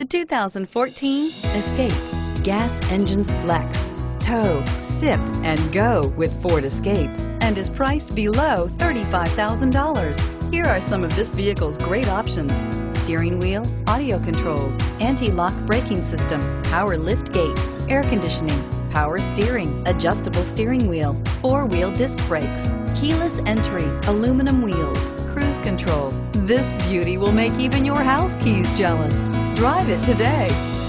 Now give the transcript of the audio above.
The 2014 Escape. Gas engines flex, tow, sip, and go with Ford Escape, and is priced below $35,000. Here are some of this vehicle's great options: steering wheel audio controls, anti-lock braking system, power lift gate, air conditioning, power steering, adjustable steering wheel, four-wheel disc brakes, keyless entry, aluminum wheels, cruise control. This beauty will make even your house keys jealous. Drive it today.